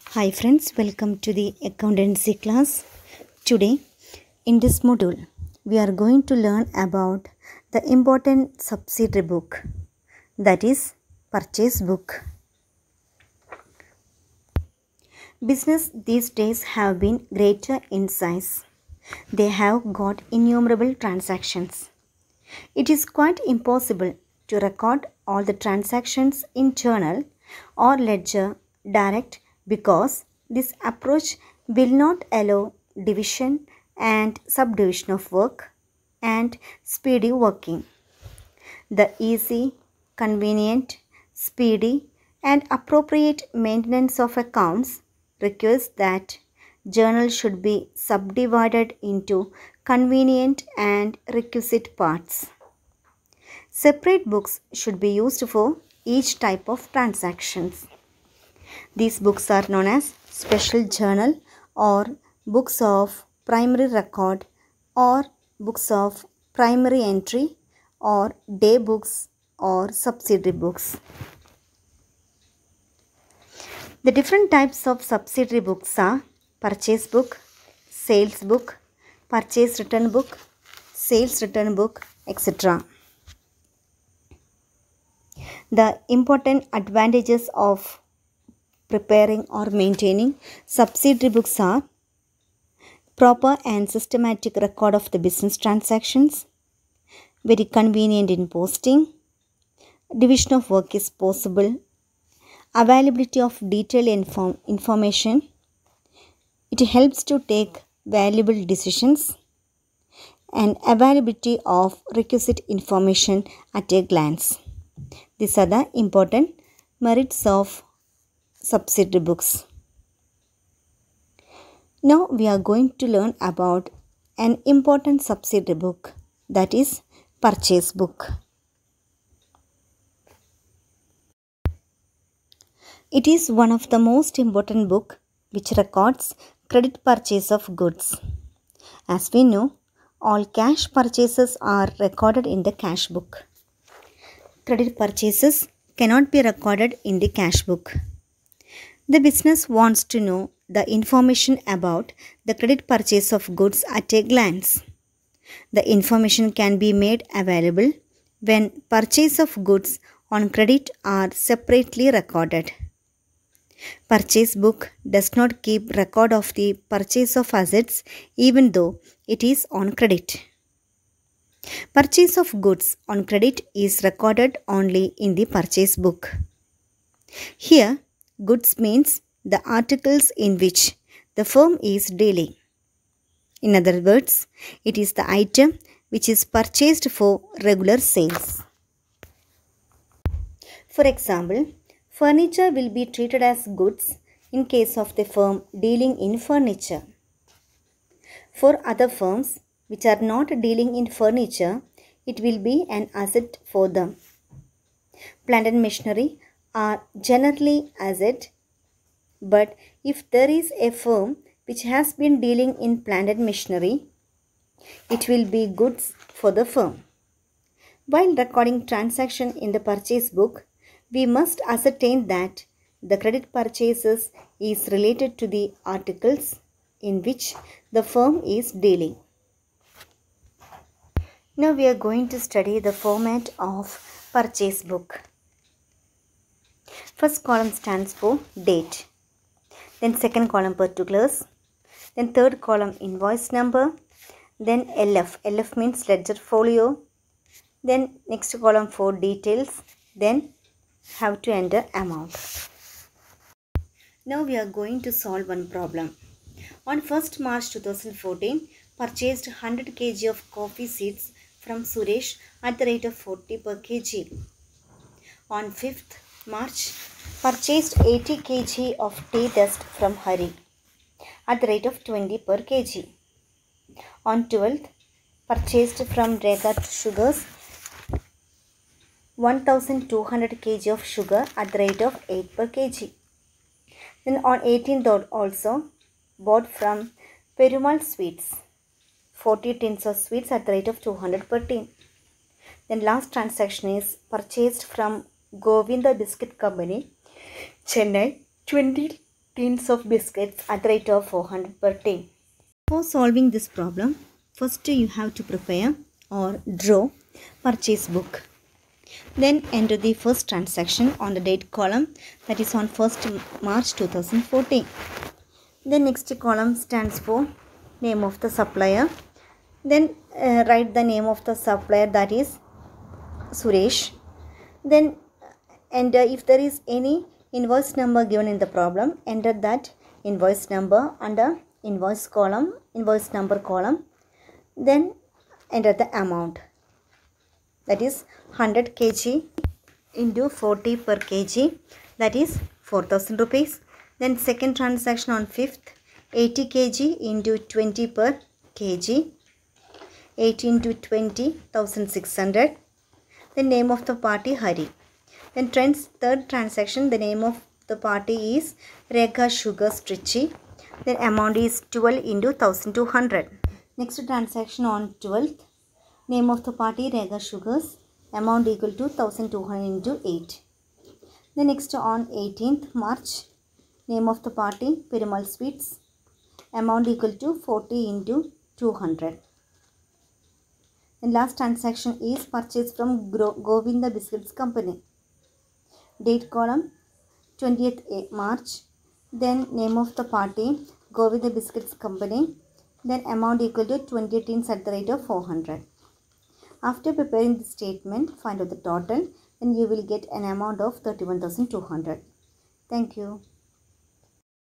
Hi friends, welcome to the accountancy class. Today in this module we are going to learn about the important subsidiary book, that is purchase book. Business these days have been greater in size. They have got innumerable transactions. It is quite impossible to record all the transactions in journal or ledger direct because this approach will not allow division and subdivision of work and speedy working. The easy, convenient, speedy and appropriate maintenance of accounts requires that journal should be subdivided into convenient and requisite parts. Separate books should be used for each type of transactions. These books are known as special journal or books of primary record or books of primary entry or day books or subsidiary books. The different types of subsidiary books are purchase book, sales book, purchase return book, sales return book, etc. The important advantages of preparing or maintaining subsidiary books are proper and systematic record of the business transactions, very convenient in posting, division of work is possible, availability of detailed information, it helps to take valuable decisions, and availability of requisite information at a glance. These are the important merits of subsidiary books. Now we are going to learn about an important subsidiary book, that is purchase book. It is one of the most important book which records credit purchase of goods. As we know, all cash purchases are recorded in the cash book. Credit purchases cannot be recorded in the cash book. The business wants to know the information about the credit purchase of goods at a glance. The information can be made available when purchase of goods on credit are separately recorded. Purchase book does not keep record of the purchase of assets even though it is on credit. Purchase of goods on credit is recorded only in the purchase book. Here, goods means the articles in which the firm is dealing. In other words, it is the item which is purchased for regular sales. For example, furniture will be treated as goods in case of the firm dealing in furniture. For other firms which are not dealing in furniture, it will be an asset for them. Plant and machinery are generally asset, but if there is a firm which has been dealing in plant and machinery, it will be goods for the firm. While recording transaction in the purchase book, we must ascertain that the credit purchases is related to the articles in which the firm is dealing. Now we are going to study the format of purchase book. First column stands for date, then second column particulars, then third column invoice number, then LF means ledger folio, then next column for details, then have to enter amount. Now we are going to solve one problem. On 1st March 2014, purchased 100 kg of coffee seeds from Suresh at the rate of 40 per kg. On 5th March, purchased 80 kg of tea dust from Hari at the rate of 20 per kg. On 12th, purchased from Rega Sugars 1200 kg of sugar at the rate of 8 per kg. Then on 18th also bought from Perumal Sweets 40 tins of sweets at the rate of 200 per tin. Then last transaction is purchased from Govinda Biscuit Company, Chennai 20 tins of biscuits at the rate of 400 per tin. For solving this problem, first you have to prepare or draw purchase book. Then enter the first transaction on the date column, that is on 1st March 2014. The next column stands for name of the supplier. Then write the name of the supplier, that is Suresh. Then enter if there is any invoice number given in the problem, enter that invoice number under invoice column, invoice number column. Then enter the amount, that is 100 kg into 40 per kg, that is 4000 rupees. Then second transaction on 5th, 80 kg into 20 per kg, 8 into 20, 1600. The name of the party Hari. Then third transaction, the name of the party is Rekha Sugars Trichy. Then amount is 12 into 1200. Next transaction on 12th, name of the party Rekha Sugars, amount equal to 1200 into 8. The next on 18th March, name of the party Perumal Sweets, amount equal to 40 into 200. And last transaction is purchase from Govinda Biscuits Company. Date column 20th March. Then name of the party Govinda Biscuits Company. Then amount equal to 20 tins at the rate of 400. After preparing the statement, find out the total. Then you will get an amount of 31,200. Thank you.